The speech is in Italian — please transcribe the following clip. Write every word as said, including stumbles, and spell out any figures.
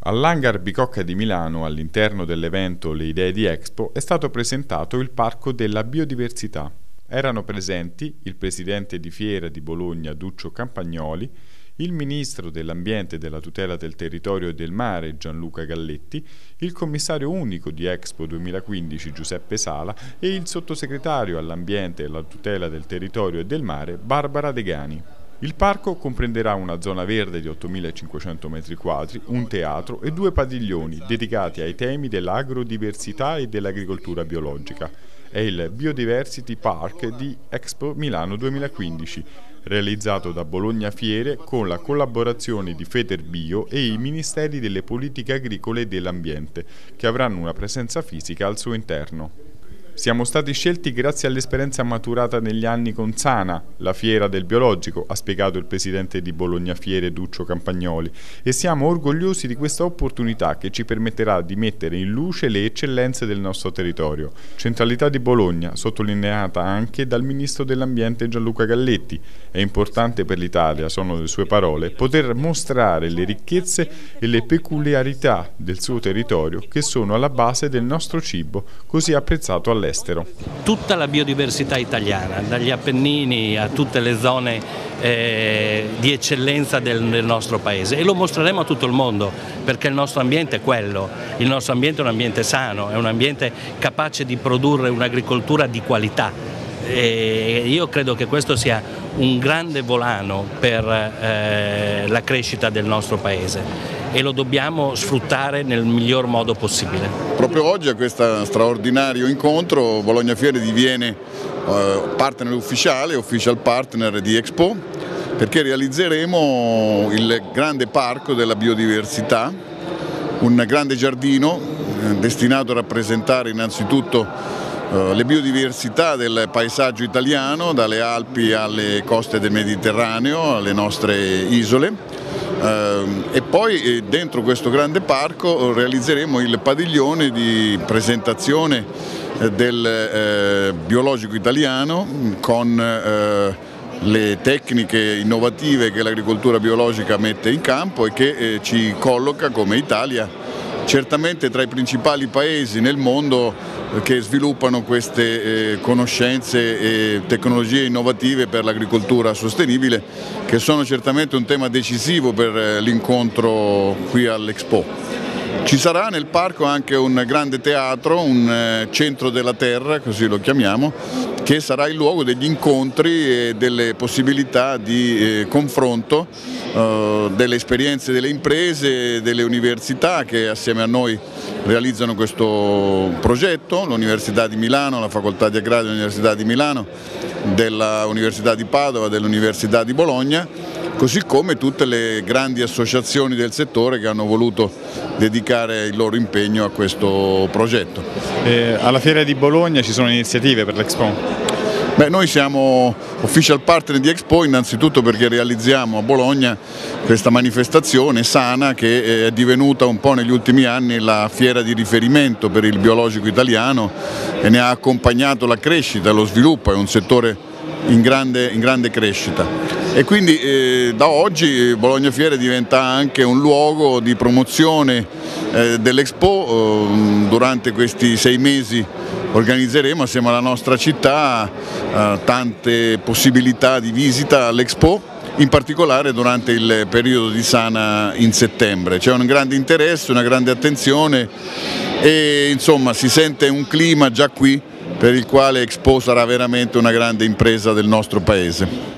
All'Hangar Bicocca di Milano, all'interno dell'evento Le Idee di Expo, è stato presentato il Parco della Biodiversità. Erano presenti il presidente di Fiera di Bologna Duccio Campagnoli, il ministro dell'Ambiente e della Tutela del Territorio e del Mare Gianluca Galletti, il commissario unico di Expo duemilaquindici Giuseppe Sala e il sottosegretario all'Ambiente e alla Tutela del Territorio e del Mare Barbara Degani. Il parco comprenderà una zona verde di ottomilacinquecento metri quadri, un teatro e due padiglioni dedicati ai temi dell'agro-diversità e dell'agricoltura biologica. È il Biodiversity Park di Expo Milano duemilaquindici, realizzato da Bologna Fiere con la collaborazione di Federbio e i Ministeri delle Politiche Agricole e dell'Ambiente, che avranno una presenza fisica al suo interno. Siamo stati scelti grazie all'esperienza maturata negli anni con Sana, la fiera del biologico, ha spiegato il presidente di Bologna Fiere Duccio Campagnoli, e siamo orgogliosi di questa opportunità che ci permetterà di mettere in luce le eccellenze del nostro territorio. Centralità di Bologna, sottolineata anche dal ministro dell'Ambiente Gianluca Galletti. È importante per l'Italia, sono le sue parole, poter mostrare le ricchezze e le peculiarità del suo territorio che sono alla base del nostro cibo, così apprezzato all'estero. Tutta la biodiversità italiana, dagli Appennini a tutte le zone eh, di eccellenza del, del nostro paese, e lo mostreremo a tutto il mondo, perché il nostro ambiente è quello, il nostro ambiente è un ambiente sano, è un ambiente capace di produrre un'agricoltura di qualità, e io credo che questo sia un grande volano per eh, la crescita del nostro paese, e lo dobbiamo sfruttare nel miglior modo possibile. Proprio oggi a questo straordinario incontro Bologna Fiere diviene eh, partner ufficiale, official partner di Expo, perché realizzeremo il grande parco della biodiversità, un grande giardino eh, destinato a rappresentare innanzitutto eh, le biodiversità del paesaggio italiano, dalle Alpi alle coste del Mediterraneo, alle nostre isole. Uh, e poi eh, dentro questo grande parco realizzeremo il padiglione di presentazione eh, del eh, biologico italiano con eh, le tecniche innovative che l'agricoltura biologica mette in campo e che eh, ci colloca come Italia certamente tra i principali paesi nel mondo che sviluppano queste eh, conoscenze e tecnologie innovative per l'agricoltura sostenibile, che sono certamente un tema decisivo per eh, l'incontro qui all'Expo. Ci sarà nel parco anche un grande teatro, un eh, centro della terra, così lo chiamiamo, che sarà il luogo degli incontri e delle possibilità di eh, confronto, eh, delle esperienze delle imprese, delle università che assieme a noi realizzano questo progetto, l'Università di Milano, la Facoltà di Agraria dell'Università di Milano, dell'Università di Padova, dell'Università di Bologna, così come tutte le grandi associazioni del settore che hanno voluto dedicare il loro impegno a questo progetto. Eh, alla Fiera di Bologna ci sono iniziative per l'Expo? Beh, noi siamo official partner di Expo innanzitutto perché realizziamo a Bologna questa manifestazione Sana, che è divenuta un po' negli ultimi anni la fiera di riferimento per il biologico italiano e ne ha accompagnato la crescita, lo sviluppo, è un settore in grande, in grande crescita. E quindi eh, da oggi Bologna Fiere diventa anche un luogo di promozione eh, dell'Expo. Eh, durante questi sei mesi organizzeremo assieme alla nostra città eh, tante possibilità di visita all'Expo, in particolare durante il periodo di Sana in settembre. C'è un grande interesse, una grande attenzione e insomma si sente un clima già qui per il quale Expo sarà veramente una grande impresa del nostro paese.